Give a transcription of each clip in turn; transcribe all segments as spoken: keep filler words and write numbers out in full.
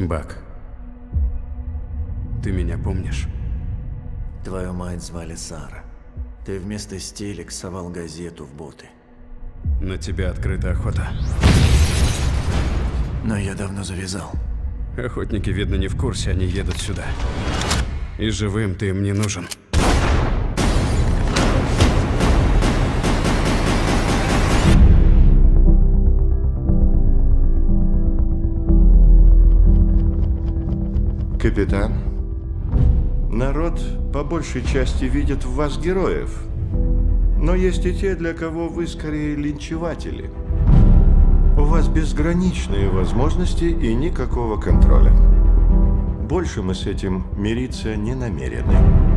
Бак, ты меня помнишь? Твою мать звали Сара. Ты вместо стелек совал газету в боты. На тебя открыта охота. Но я давно завязал. Охотники, видно, не в курсе, они едут сюда. И живым ты им не нужен. Капитан, народ по большей части видит в вас героев. Но есть и те, для кого вы скорее линчеватели. У вас безграничные возможности и никакого контроля. Больше мы с этим мириться не намерены.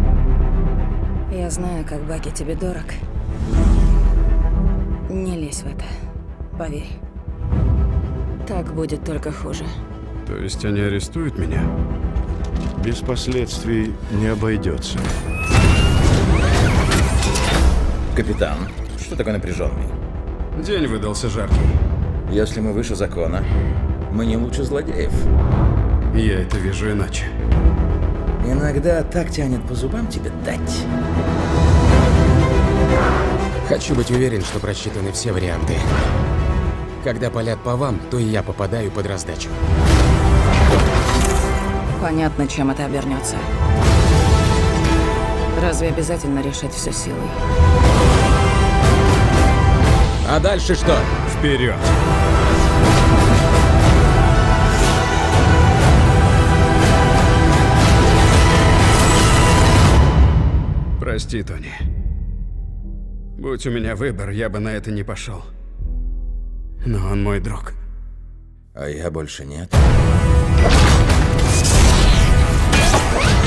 Я знаю, как Баки тебе дорог. Не лезь в это. Поверь. Так будет только хуже. То есть они арестуют меня? Без последствий не обойдется. Капитан, что такой напряженный? День выдался жаркий. Если мы выше закона, мы не лучше злодеев. Я это вижу иначе. Иногда так тянет по зубам тебе дать. Хочу быть уверен, что просчитаны все варианты. Когда палят по вам, то и я попадаю под раздачу. Понятно, чем это обернется. Разве обязательно решать все силой? А дальше что? Вперед! Прости, Тони. Будь у меня выбор, я бы на это не пошел. Но он мой друг. А я больше нет.